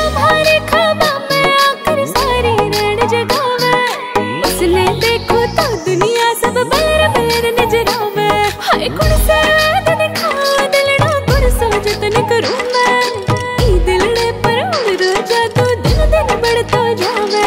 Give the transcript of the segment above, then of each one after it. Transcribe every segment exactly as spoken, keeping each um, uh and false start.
तुम्हारे ख्वाबों में आकर सारी रैन जगावे। उसने देखो तो दुनिया सब बलर बलर नजरावे। हाय कुड़ से वेद दिखा दिलड़ा पर सोचतन करूं मैं। ई दिलड़े पर उड़ रोजा तो दिन दिन बढ़ता जावे।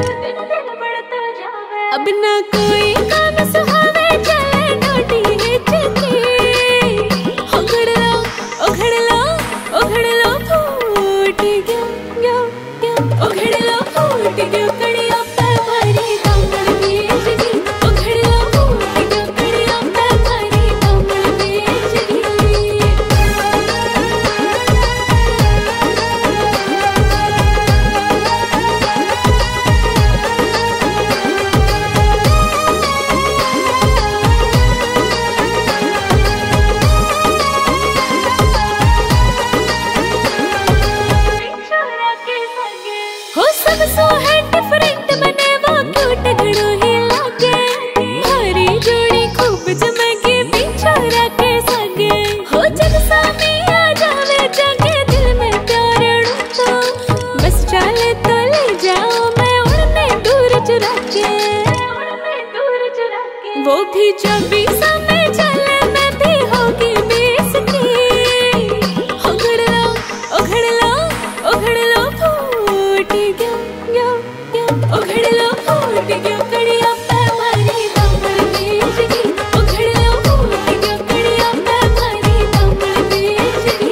अब ना कोई काम सुहावे चले डोटी हिचकी। उघड़ लो उघड़ लो उघड़ लो फूट गयो गयो गयो। उघड़ लो फूट गयो कड़िया पे मारी दामन बेचगी। उघड़ लो फूट गयो कड़िया पे मारी दामन बेचगी। हो सब सो है डिफरेंट बने वो क्यूट घड़ो ही लागे। हरी जोड़ी खूब जमेगी बिछोरा के संगे। हो जब सामी आ जावे जाके दिल में प्यार उड़ता। बस चाले तो ले जाओ मैं उड़ने दूर चुरा के। वो भी जब भी सामने चले मैं भी होगी बेइज्जती। उघड़ लो उघड़ लो उघड़ लो फूट गयो गयो गयो। उघड़ लो फूट गयो कड़िया पे मारी दामन बेचगी। उघड़ लो फूट गयो कड़िया पे मारी दामन बेचगी।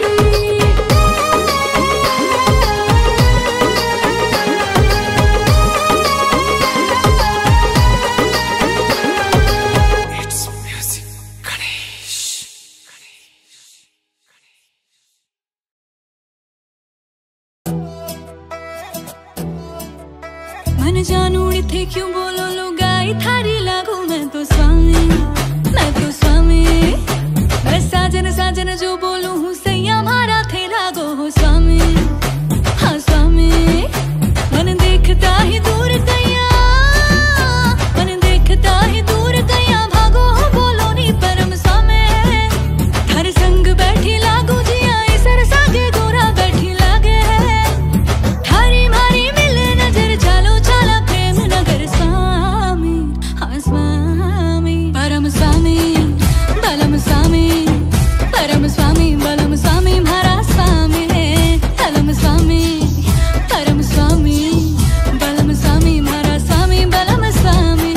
मन जानू इथे क्यों बोलो लुगाई थारी लागू। मैं तो स्वामी मैं तो स्वामी। मैं साजन साजन जो बोलूं हूँ सैया मारा थे लागो हो स्वामी। हाँ स्वामी मन देखता ही दूर गया। मन देखता ही दूर गया भागो हो बोलो नी परम स्वामी। हर संग बैठी लागू जिया सर सागे गोरा बैठी लागे। थारी मारी मिल नजर चालो चाला प्रेम नगर स्वामी। हाँ स्वामी परम स्वामी बलम स्वामी। परम स्वामी बलम स्वामी मारा स्वामी। बलम स्वामी परम स्वामी बलम स्वामी मारा स्वामी बलम स्वामी।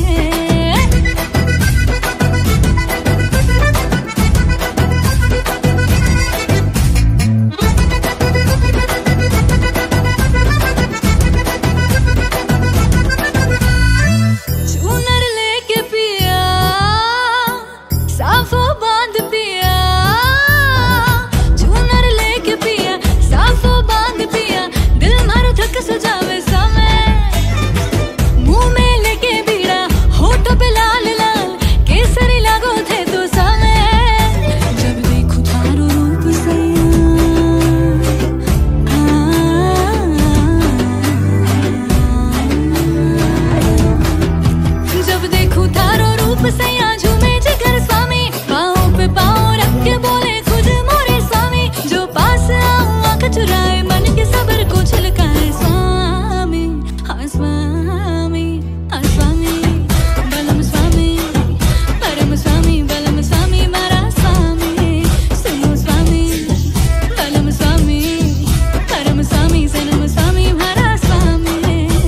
चूनर लेके पिया साफो बांध पिया। चूनर लेके पिया साफो बांध पिया। दिल मारो थक सजावे समय। मुंह में लेके बीड़ा होठों पे लाल लाल केसरी लागो थे तो समय। जब देखो थारो रूप सैया। जब देखो थारो रूप सैया झूमे जिगर स्वामी। पाँव पे पाँव रख के बोले खुद मोरे स्वामी। जो पास आऊं आँख चुराए मन के सबर को छलकाए स्वामी। हाँ स्वामी हाँ स्वामी बलम स्वामी। परम स्वामी बलम स्वामी मारा स्वामी। सुनो स्वामी बलम स्वामी। परम स्वामी सनम स्वामी मारा स्वामी।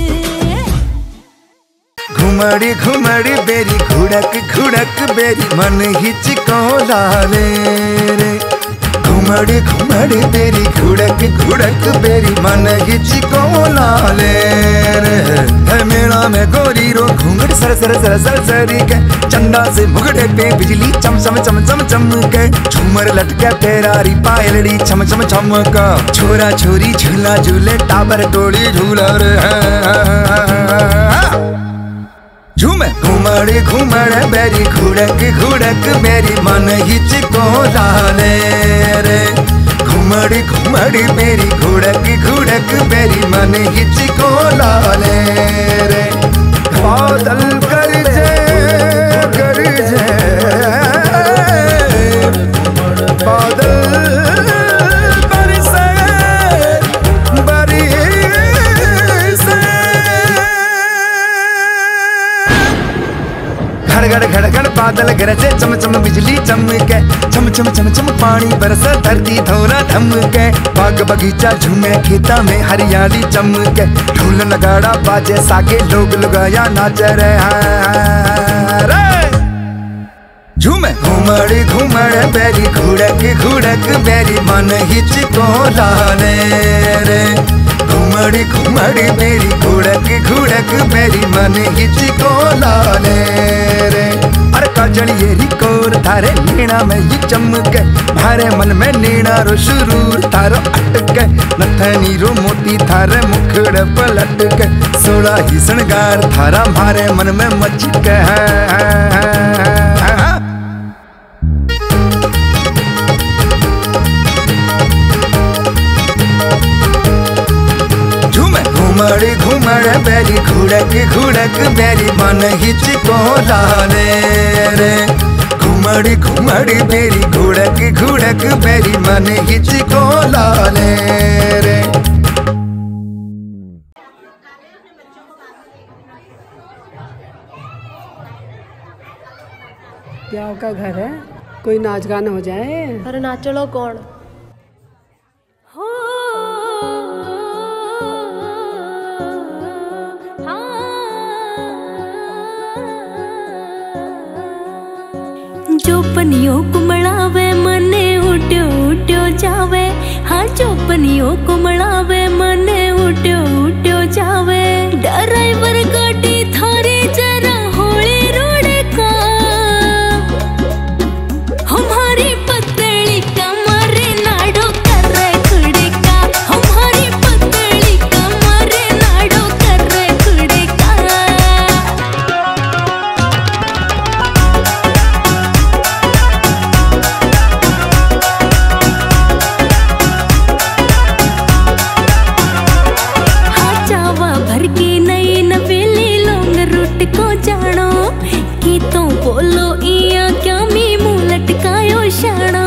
घुमड़ी घुमड़ी बेरी घुड़क घुड़क बेरी मन हिचको लाले रे। घुमड़ी घुमड़ी बेरी घुड़क घुड़क बेरी मन हिचको लाले रे। है मेला में गोरी रो घूंघट sir sir sir sir sorry के। चंदा से मुगड़े पे बिजली चम चम चम चम चम के। झूमर लटके फेरारी पायलड़ी छम छम छम का। छोरा छोरी झूला झूले टाबर टोली झूला रे। झूमे घुमड़ी घुमड़ बेरी घुड़क घुड़क बेरी मन हिचको लाले रे। घुमड़ी घुमड़ी बेरी घुड़क घुड़क बेरी मन हिचको लाले रे। बादल कर जे कर जे बादल बरसे बरी बादल गरजे चम चम बिजली चमके, चम चम चम चम पानी बरसे धरती थोड़ा धमके। बाग बगीचा झूमे खेता में हरियाली चमके, ढोल नगाड़ा बाजे सागे लोग लुगाया नाच रहे। झूमे घूमड़ घूमड़ बेरी घुड़क घुड़क बेरी मन हिचकोलाने रे। घूमड़ घूमड़ बेरी घुड़क घुड़क बेरी मन हिचकोलाने रे। अरे काजल येरी कोर थारे नीना में ही चमके, भारे मन में नीना रो शुरूर थारो अटके। नथनी रो मोती थारे मुखड़ पलट के, सोड़ा ही शृंगार थारा मारे मन में मचके है। घूमड़ घूमड़ बेरी घुड़क घुड़क बेरी मन हिचकोलाने रे। घूमड़ घूमड़ बेरी घुड़क घुड़क बेरी मन हिचकोलाने रे। ब्याह का घर है, कोई नाच गाना हो जाए। अरे नाचो लो कौन जो पनियों कुमड़ावे मने उड्यो उड्यो जावे। हाँ जो पनियों कुमड़ावे मने उड्यो उड्यो जावे। ड्राइवर गाड़ी थारे जरा होले रोड़े का, हमारी पतली कमरे नाडो करे खुड़े का। हमारी पतली कमरे नाडो करे खुड़े का। को जानो कि तो बोलो इया क्या मी मुँह लटकायो शाना।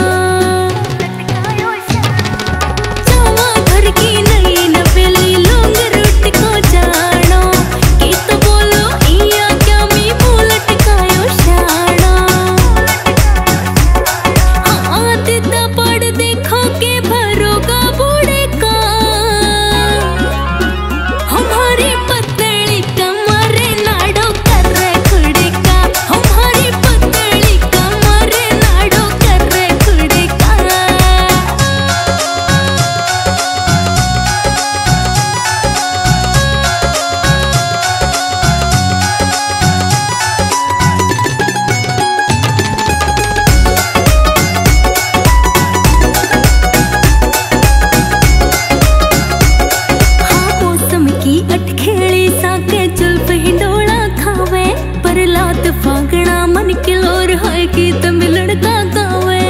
जावा घर की नई नवेली लोग रूट को जानो कि तो बोलो इया क्या मी मुँह लटकायो शाना। हाँ दिदा पढ़ देखो के भरोगा बूढ़े का। हमारी पतली कमरे नाडो करे खुड़े का। हमारी पतली कमरे नाडो करे खुड़े का। हाँ मौसम की अटखेली साके जुल्फ हिंडोला खावे। पर लात फागणा मन किलोर है कि तम लड़का गावे।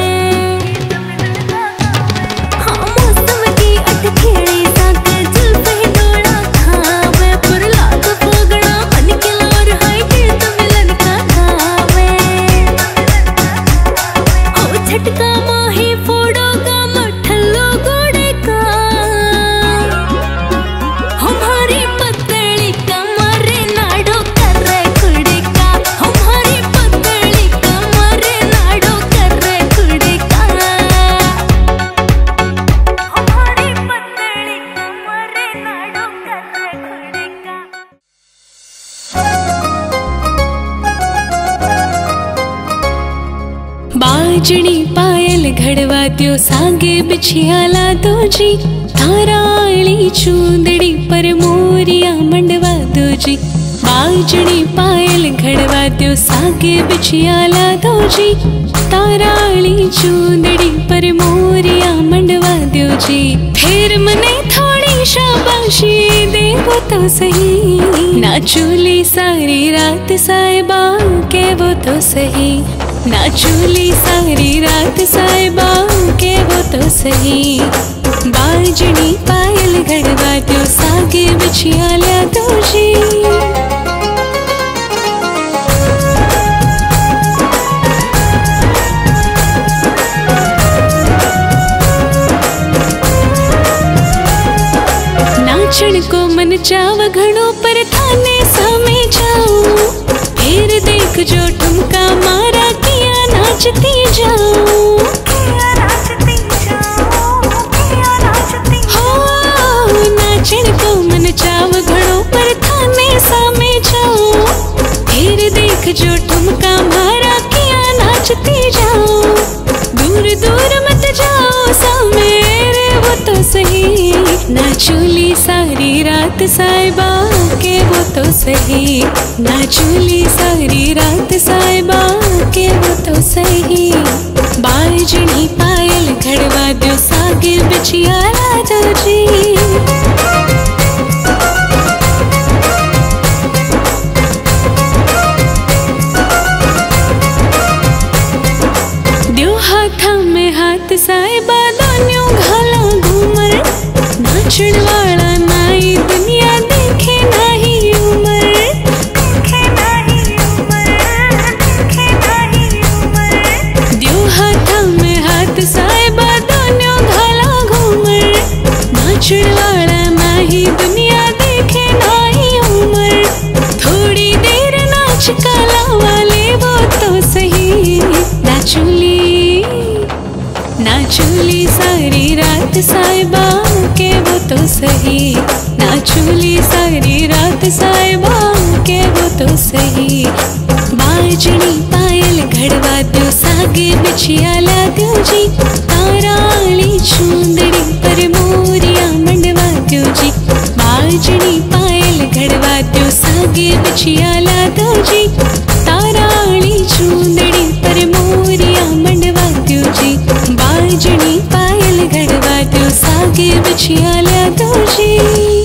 हाँ मौसम की अटखेली साके जुल्फ हिंडोला खावे। पर लात फागणा मन किलोर है कि तम लड़का गावे। हो झटका माही फोड़ोगा मठल्लो गोड़े का। हमारी पतली कमरे नाडो करे खुड़े का। हमारी पतली कमरे नाडो करे खुड़े का। हमारी पतली कमरे नाडो करे खुड़े का। बाजणी पायल घड़वा द्यो सागे बिछियाला दो जी। थाराली चूंदड़ी पर मोरिया मंडवा दो जी। बाजणी पायल घड़वा द्यो सागे बिछियाला दो जी। ताराली चूंदड़ी पर मोरिया मंडवा दो जी। फिर मने थोड़ी शाबाशी देवो तो सही। नाचूली सारी रात साहिबा के वो तो सही। नाचूली सारी रात साहिबा के वो तो सही। बाजणी पायल घड़वा दो सागे बिछियाला दो जी। नाचण को मन चाव घणो पर थाने सामे जाऊं। फिर देख जो ठुमका मारा किया नाचती जाऊं, हो नाचण को मन चाव घड़ों पर थाने सामे जाऊं। फिर देख जो ठुमका मारा किया नाचती जाऊं। दूर दूर मत जाओ सामेरे वो तो सही, नाचूली सारी रात साहिबा के वो तो सही, नाचूली सारी रात साहिबा के वो तो सही। बाजणी पायल घड़वा दो सागे बिछिया ला दो जी। हाथ साहिबा दोन्यों घाला घूमर, नाचण वाला नाई दुनिया देखे नाही उमर, देखे नाही उमर, देखे नाही उमर। द्यो हाथ में हाथ साहिबा दोन्यों घाला घूमर, नाचण वाला नाही दुनिया देखे नाही उमर। थोड़ी देर नाच काला वाले वो तो सही, नाचूली नाचूली सारी रात साहिबा के वो तो सही, नाचूली सारी रात साहिबा के वो तो सही। बाजणी पायल घड़वा दो सागे बिछिया ला दो जी, ताराली चूंदड़ी पर मोरिया मंडवा दो जी। बाजणी पायल घड़वा दो सागे बिछिया ला दो जी, ताराली चूंदड़ी पर मोरिया मंडवा दो जी। बाजणी पायल घड़वा दो सागे बिछिया ला दो जी।